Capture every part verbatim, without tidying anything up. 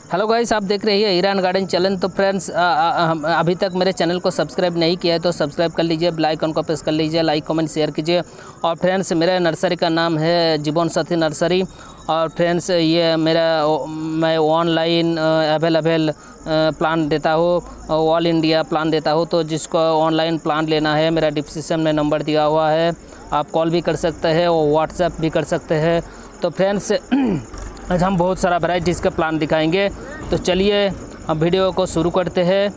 Hello guys, आप देख रहे हैं ईरान गार्डन चैनल। तो फ्रेंड्स, अभी तक मेरे चैनल को सब्सक्राइब नहीं किया है तो सब्सक्राइब कर लीजिए, बेल आइकन को प्रेस कर लीजिए, लाइक कमेंट शेयर कीजिए। और फ्रेंड्स, मेरे नर्सरी का नाम है जीवन साथी नर्सरी। और फ्रेंड्स, ये मेरा मैं ऑनलाइन अवेलेबल प्लांट देता हूँ, ऑल इंडिया प्लांट देता हूँ। तो जिसको ऑनलाइन प्लांट लेना है, मेरा डिस्क्रिप्शन में नंबर दिया हुआ है, आप कॉल भी कर सकते हैं और व्हाट्सएप भी कर सकते हैं। तो फ्रेंड्स, आज हम बहुत सारा वैराइटीज़ का प्लांट दिखाएंगे। तो चलिए हम वीडियो को शुरू करते हैं।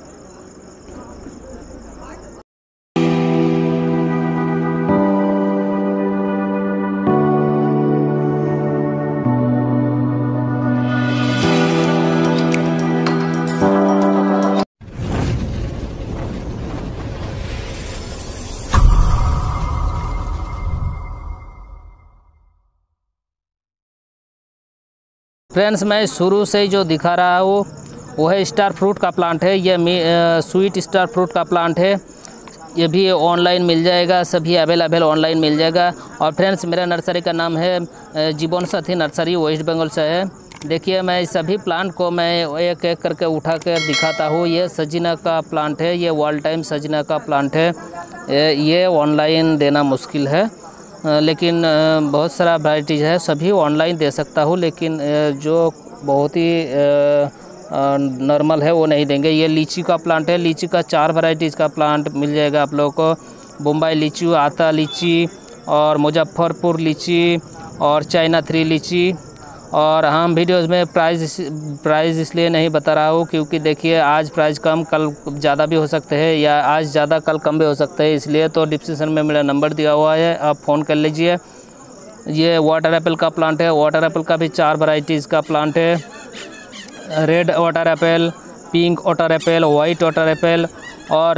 फ्रेंड्स, मैं शुरू से ही जो दिखा रहा हूँ वो है स्टार फ्रूट का प्लांट है। ये स्वीट स्टार फ्रूट का प्लांट है। ये भी ऑनलाइन मिल जाएगा, सभी अवेलेबल ऑनलाइन मिल जाएगा। और फ्रेंड्स, मेरा नर्सरी का नाम है जीवन साथी नर्सरी, वेस्ट बंगाल से है। देखिए, मैं सभी प्लांट को मैं एक एक करके उठा कर दिखाता हूँ। ये सजीना का प्लांट है, ये वॉल टाइम सजीना का प्लांट है। ये ऑनलाइन देना मुश्किल है, लेकिन बहुत सारा वैराइटीज़ है, सभी ऑनलाइन दे सकता हूँ, लेकिन जो बहुत ही नॉर्मल है वो नहीं देंगे। ये लीची का प्लांट है। लीची का चार वैराइटीज़ का प्लांट मिल जाएगा आप लोगों को। बम्बई लीची, आता लीची और मुजफ्फरपुर लीची और चाइना थ्री लीची। और हम वीडियोस में प्राइस प्राइस इसलिए नहीं बता रहा हूँ क्योंकि देखिए, आज प्राइस कम, कल ज़्यादा भी हो सकते हैं, या आज ज़्यादा कल कम भी हो सकते हैं। इसलिए तो डिस्क्रिप्शन में मेरा नंबर दिया हुआ है, आप फ़ोन कर लीजिए। ये वाटर एप्पल का प्लांट है। वाटर एप्पल का भी चार वैराइटीज़ का प्लांट है। Red water apple, pink water apple, white water apple और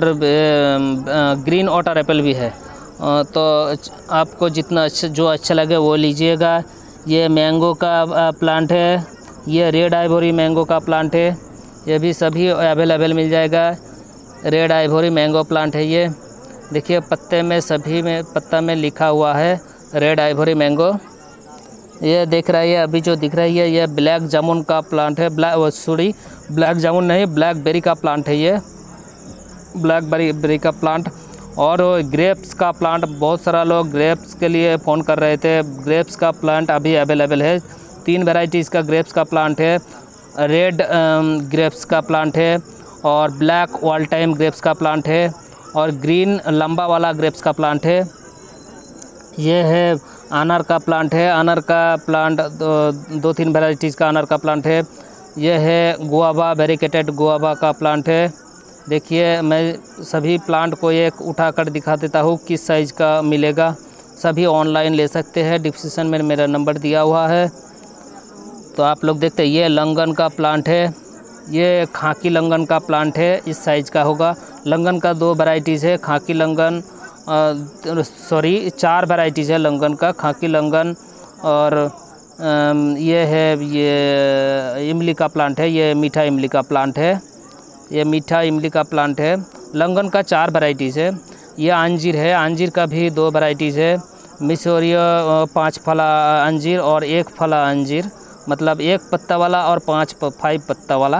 ग्रीन वाटर एप्पल भी है। तो आपको जितना अच्छा जो अच्छा लगे वो लीजिएगा। ये मैंगो का प्लांट है। ये रेड आइवरी मैंगो का प्लांट है। ये भी सभी अवेलेबल मिल जाएगा। रेड आइवरी मैंगो प्लांट है। ये देखिए, पत्ते में सभी में पत्ता में लिखा हुआ है रेड आइवरी मैंगो। ये देख रहा है, अभी जो दिख रही है ये ब्लैक जामुन का प्लांट है। ब्लैक सॉरी ब्लैक जामुन नहीं, ब्लैक बेरी का प्लांट है। ये ब्लैक बेरी बेरी का प्लांट। और ग्रेप्स का प्लांट, बहुत सारा लोग ग्रेप्स के लिए फ़ोन कर रहे थे। ग्रेप्स का प्लांट अभी अवेलेबल है। तीन वैराइटीज़ का ग्रेप्स का प्लांट है। रेड ग्रेप्स का प्लांट है और ब्लैक ऑल टाइम ग्रेप्स का प्लांट है और ग्रीन लंबा वाला ग्रेप्स का प्लांट है। ये है अनार का प्लांट है। अनार का प्लांट दो, दो तीन वैराइटीज़ का अनार का प्लांट है। ये है गुआवा, वेरिकेटेड गुआवा का प्लांट है। देखिए, मैं सभी प्लांट को एक उठा कर दिखा देता हूँ किस साइज़ का मिलेगा। सभी ऑनलाइन ले सकते हैं, डिस्क्रिप्शन में मेरा नंबर दिया हुआ है। तो आप लोग देखते हैं, ये लंगन का प्लांट है। ये खाकी लंगन का प्लांट है, इस साइज़ का होगा। लंगन का दो वैराइटीज़ है, खाकी लंगन, सॉरी चार वैराइटीज़ है लंगन का, खाकी लंगन और ये है ये इमली का प्लांट है। ये मीठा इमली का प्लांट है। ये मीठा इमली का प्लांट है। लंगन का चार वैराइटीज़ है। ये अंजीर है। अंजीर का भी दो वैराइटीज़ है। मिसोरिया पाँच फला अंजीर और एक फला अंजीर, मतलब एक पत्ता वाला और पाँच फाइव पत्ता वाला।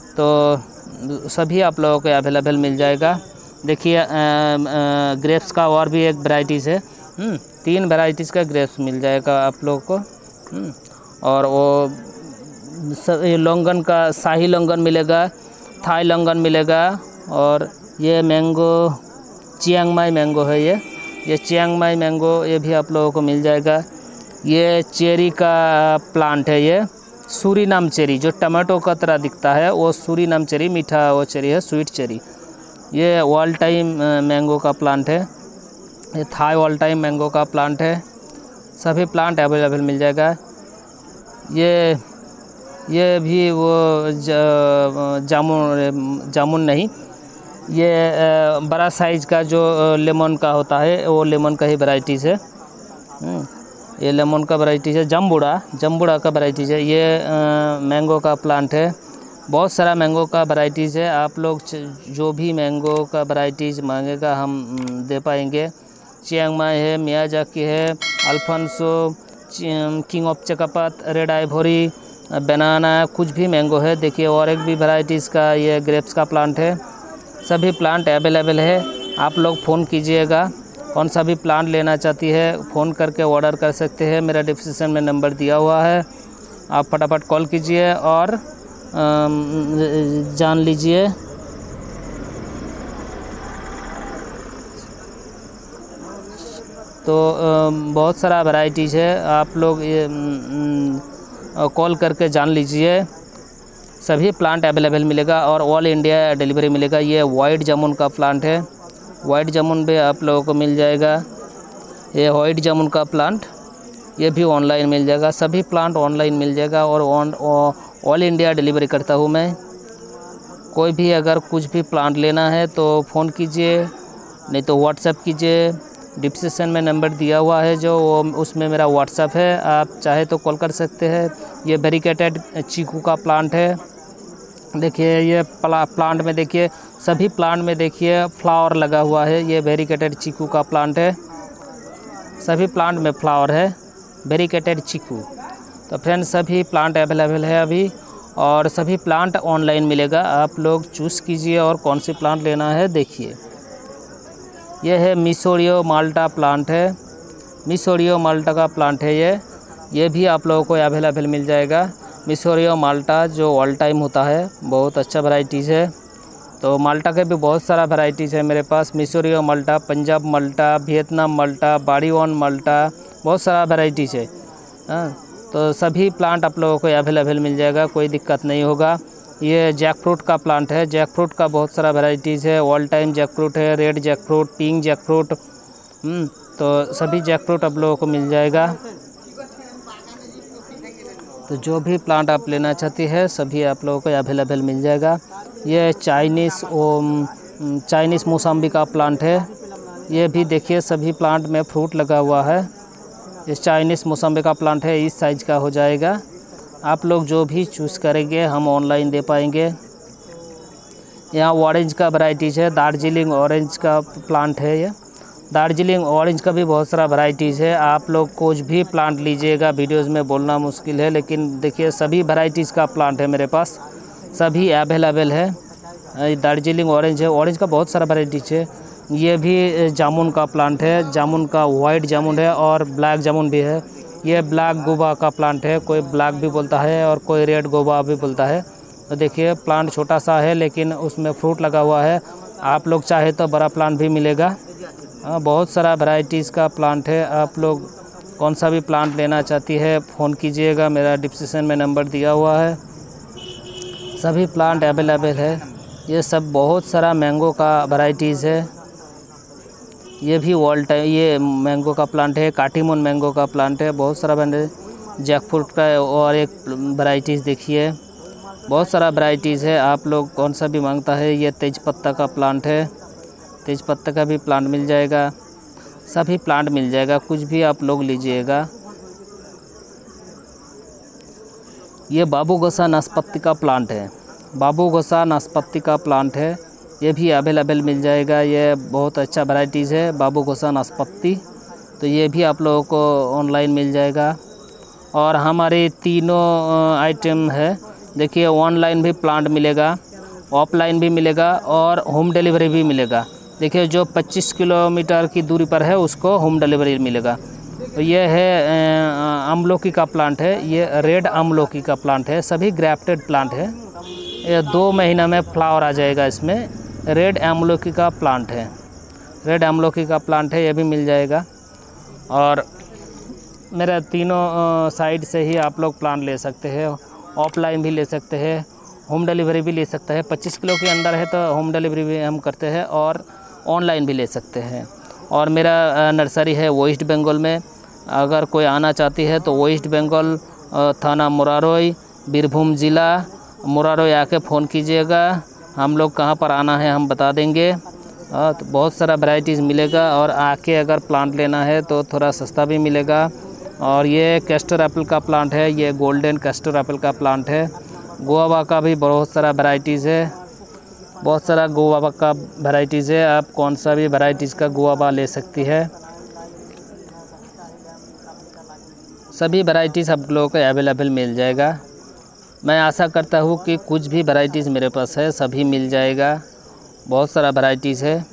तो सभी आप लोगों को अवेलेबल मिल जाएगा। देखिए, ग्रेप्स का और भी एक वैराइटीज़ है। तीन वैराइटीज़ का ग्रेप्स मिल जाएगा आप लोगों को। और वो लंगन का शाही लंगन मिलेगा, थाई लंगन मिलेगा। और ये मैंगो चियांग माई मैंगो है। ये ये चियांग माई मैंगो, ये भी आप लोगों को मिल जाएगा। ये चेरी का प्लांट है। ये सूरीनाम चेरी, जो टमाटो का तरह दिखता है, वो सूरीनाम चेरी, मीठा वो चेरी है, स्वीट चेरी। ये ऑल टाइम मैंगो का प्लांट है। ये थाई ऑल टाइम मैंगो का प्लांट है। सभी प्लांट अवेलेबल मिल जाएगा। ये ये भी वो जामुन जामुन नहीं, ये बड़ा साइज़ का जो लेमन का होता है, वो लेमन का ही वैराइटीज़ है। ये लेमन का वैराइटीज़ है। जम्बूड़ा जम्बूड़ा का वैराइटीज़ है। ये मैंगो का प्लांट है। बहुत सारा मैंगो का वैराइटीज़ है। आप लोग जो भी मैंगो का वैराइटीज़ मांगेगा हम दे पाएंगे। चियांग माई है, मियाजाकी है, अल्फांसो, किंग ऑफ चकापात, रेड आइवरी, बनाना, कुछ भी मैंगो है। देखिए और एक भी वैरायटीज़ का ये ग्रेप्स का प्लांट है। सभी प्लांट अवेलेबल है। आप लोग फ़ोन कीजिएगा, कौन सा भी प्लांट लेना चाहती है फ़ोन करके ऑर्डर कर सकते हैं। मेरा डिस्क्रिप्शन में नंबर दिया हुआ है, आप फटाफट कॉल कीजिए और जान लीजिए। तो बहुत सारा वैरायटीज़ है, आप लोग ये कॉल करके जान लीजिए। सभी प्लांट अवेलेबल मिलेगा और ऑल इंडिया डिलीवरी मिलेगा। ये वाइट जामुन का प्लांट है, वाइट जामुन भी आप लोगों को मिल जाएगा। ये वाइट जामुन का प्लांट ये भी ऑनलाइन मिल जाएगा। सभी प्लांट ऑनलाइन मिल जाएगा और ऑन ऑल इंडिया डिलीवरी करता हूँ मैं। कोई भी अगर कुछ भी प्लांट लेना है तो फ़ोन कीजिए, नहीं तो व्हाट्सएप कीजिए। डिस्क्रिप्शन में नंबर दिया हुआ है जो वो उसमें मेरा व्हाट्सएप है, आप चाहे तो कॉल कर सकते हैं। ये वेरिकेटेड चीकू का प्लांट है। देखिए ये प्ला, प्लांट में देखिए सभी प्लांट में देखिए फ्लावर लगा हुआ है। ये वेरिकेटेड चीकू का प्लांट है, सभी प्लांट में फ्लावर है, वेरिकेटेड चीकू। तो फ्रेंड्स सभी प्लांट अवेलेबल है अभी और सभी प्लांट ऑनलाइन मिलेगा। आप लोग चूज़ कीजिए और कौन सी प्लांट लेना है देखिए। यह है मिसोरियो माल्टा प्लांट है, मिसोरियो माल्टा का प्लांट है ये ये भी आप लोगों को अवेलेबल मिल जाएगा। मिसोरियो माल्टा जो ऑल टाइम होता है, बहुत अच्छा वैरायटीज़ है। तो माल्टा के भी बहुत सारा वैरायटीज़ है मेरे पास। मिसोरियो माल्टा, पंजाब माल्टा, वियतनाम माल्टा, बाड़ीवन माल्टा, बहुत सारा वैरायटीज़ है। हाँ, तो सभी प्लांट आप लोगों को अवेलेबल मिल जाएगा, कोई दिक्कत नहीं होगा। ये जैक फ्रूट का प्लांट है, जैक फ्रूट का बहुत सारा वैरायटीज़ है। ऑल टाइम जैक फ्रूट है, red jack fruit, pink jack fruit, तो सभी जैक फ्रूट आप लोगों को मिल जाएगा। तो जो भी प्लांट आप लेना चाहती है सभी आप लोगों को अवेलेबल मिल जाएगा। ये चाइनीज़ चाइनीज़ मौसम्बी का प्लांट है। ये भी देखिए सभी प्लांट में फ्रूट लगा हुआ है। ये चाइनीज़ मौसम्बी का प्लांट है, इस साइज़ का हो जाएगा। आप लोग जो भी चूज़ करेंगे हम ऑनलाइन दे पाएंगे। यहाँ ऑरेंज का वैरायटीज़ है, दार्जिलिंग ऑरेंज का प्लांट है। ये दार्जिलिंग ऑरेंज का भी बहुत सारा वैरायटीज़ है। आप लोग कुछ भी प्लांट लीजिएगा, वीडियोस में बोलना मुश्किल है, लेकिन देखिए सभी वैरायटीज़ का प्लांट है मेरे पास, सभी अवेलेबल है। दार्जिलिंग ऑरेंज है, ऑरेंज का बहुत सारा वैरायटीज़ है। ये भी जामुन का प्लांट है, जामुन का वाइट जामुन है और ब्लैक जामुन भी है। ये ब्लैक गोवा का प्लांट है, कोई ब्लैक भी बोलता है और कोई रेड गोवा भी बोलता है। तो देखिए प्लांट छोटा सा है लेकिन उसमें फ्रूट लगा हुआ है। आप लोग चाहे तो बड़ा प्लांट भी मिलेगा। हाँ, बहुत सारा वैरायटीज़ का प्लांट है। आप लोग कौन सा भी प्लांट लेना चाहती है फ़ोन कीजिएगा, मेरा डिस्क्रिप्शन में नंबर दिया हुआ है। सभी प्लांट अवेलेबल है। ये सब बहुत सारा मैंगो का वैरायटीज़ है। ये भी ऑल टाइम ये मैंगो का प्लांट है, काटीमोन मैंगो का प्लांट है, बहुत सारा वैरायटी। जैक फ्रूट का और एक वैरायटीज़ देखिए, बहुत सारा वैरायटीज़ है। आप लोग कौन सा भी मांगता है। ये तेज पत्ता का प्लांट है, तेज पत्ता का भी प्लांट मिल जाएगा, सभी प्लांट मिल जाएगा, कुछ भी आप लोग लीजिएगा। ये बाबू गोसा नाशपाती का प्लांट है, बाबू गोसा नाशपाती का प्लांट है, ये भी अवेलेबल मिल जाएगा। ये बहुत अच्छा वैरायटीज़ है बाबू गोसा नाशपाती, तो ये भी आप लोगों को ऑनलाइन मिल जाएगा। और हमारे तीनों आइटम है, देखिए ऑनलाइन भी प्लांट मिलेगा, ऑफलाइन भी मिलेगा और होम डिलीवरी भी मिलेगा। देखिए जो पच्चीस किलोमीटर की दूरी पर है उसको होम डिलीवरी मिलेगा। तो ये है अमलोकी का प्लांट है, ये रेड अमलोकी का प्लांट है, सभी ग्राफ्टेड प्लांट है। ये दो महीना में फ्लावर आ जाएगा। इसमें रेड अमलोकी का प्लांट है, रेड अमलोकी का प्लांट है, ये भी मिल जाएगा। और मेरा तीनों साइड से ही आप लोग प्लांट ले सकते हैं, ऑफलाइन भी ले सकते हैं, होम डिलीवरी भी ले सकते हैं। पच्चीस किलो के अंदर है तो होम डिलीवरी भी हम करते हैं और ऑनलाइन भी ले सकते हैं। और मेरा नर्सरी है वेस्ट बंगाल में, अगर कोई आना चाहती है तो वेस्ट बंगाल थाना मुरारोई, बीरभूम ज़िला मुरारोई आके फ़ोन कीजिएगा, हम लोग कहाँ पर आना है हम बता देंगे। तो बहुत सारा वैरायटीज़ मिलेगा और आके अगर प्लांट लेना है तो थोड़ा सस्ता भी मिलेगा। और ये कैस्टर एप्पल का प्लांट है, ये गोल्डन कैस्टर एप्पल का प्लांट है। गुआवा का भी बहुत सारा वैरायटीज़ है, बहुत सारा गुआवा का वैरायटीज़ है। आप कौन सा भी वैरायटीज़ का गुआवा ले सकती है, सभी वैरायटीज़ आप लोगों को अवेलेबल मिल जाएगा। मैं आशा करता हूँ कि कुछ भी वैरायटीज़ मेरे पास है सभी मिल जाएगा, बहुत सारा वैरायटीज़ है।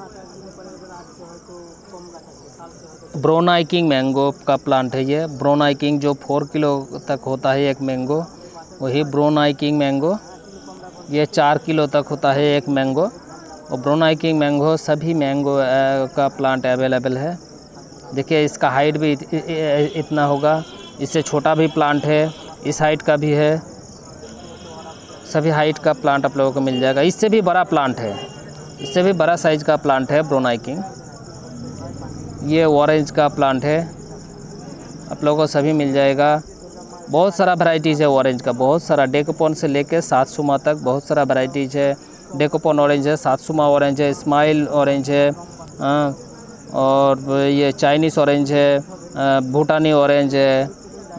ब्रोनाई किंग मैंगो का प्लांट है ये। ब्रोनाई किंग जो फोर किलो तक होता है एक मैंगो, वही ब्रोनाई किंग मैंगो। ये चार किलो तक होता है एक मैंगो। और ब्रोनाई किंग मैंगो सभी मैंगो का प्लांट अवेलेबल है। देखिए इसका हाइट भी इत, इतना होगा। इससे छोटा भी प्लांट है, इस हाइट का भी है। सभी हाइट का प्लांट आप लोगों को मिल जाएगा। इससे भी बड़ा प्लांट है, इससे भी बड़ा साइज का प्लांट है ब्रोनाई किंग। ये ऑरेंज का प्लांट है, आप लोगों को सभी मिल जाएगा। बहुत सारा वैरायटीज़ है ऑरेंज का, बहुत सारा। डेकोपॉन से लेके सात सुमा तक बहुत सारा वैरायटीज़ है। डेकोपॉन ऑरेंज है, सात सुमा ऑरेंज है, स्माइल ऑरेंज है, आ, और ये चाइनीज़ ऑरेंज है, भूटानी ऑरेंज है,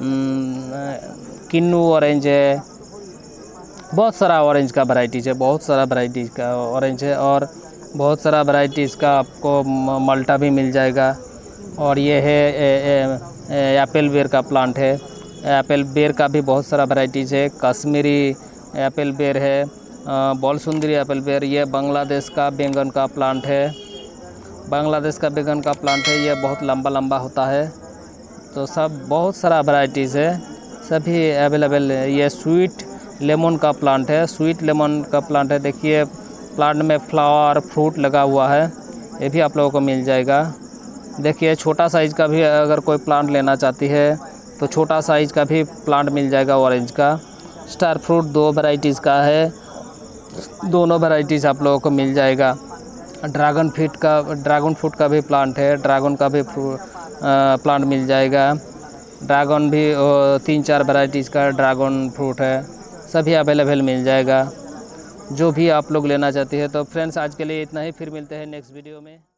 किन्नू ऑरेंज है। बहुत सारा ऑरेंज का वैरायटीज़ है, बहुत सारा वैरायटीज़ का ऑरेंज है। और बहुत सारा वैरायटीज़ का आपको माल्टा भी मिल जाएगा। और ये है एप्पल बेर का प्लांट है। एप्पल बेर का भी बहुत सारा वैरायटीज़ है। कश्मीरी एप्पल बेर है, बॉल सुंदरी एप्पल बेर। ये बांग्लादेश का बैंगन का प्लांट है, बांग्लादेश का बैंगन का प्लांट है। ये बहुत लंबा लंबा होता है। तो सब बहुत सारा वैरायटीज़ है, सभी अवेलेबल है। ये स्वीट लेमन का प्लांट है, स्वीट लेमन का प्लांट है। देखिए प्लांट में फ्लावर फ्रूट लगा हुआ है, ये भी आप लोगों को मिल जाएगा। देखिए छोटा साइज़ का भी अगर कोई प्लांट लेना चाहती है तो छोटा साइज़ का भी प्लांट मिल जाएगा ऑरेंज का। स्टार फ्रूट दो वैरायटीज़ का है, दोनों वैरायटीज़ आप लोगों को मिल जाएगा। ड्रैगन फ्रूट का ड्रैगन फ्रूट का भी प्लांट है, ड्रैगन का भी प्लांट मिल जाएगा। ड्रैगन भी तीन चार वैरायटीज़ का ड्रैगन फ्रूट है, सभी अवेलेबल मिल जाएगा जो भी आप लोग लेना चाहते हैं। तो फ्रेंड्स आज के लिए इतना ही, फिर मिलते हैं नेक्स्ट वीडियो में।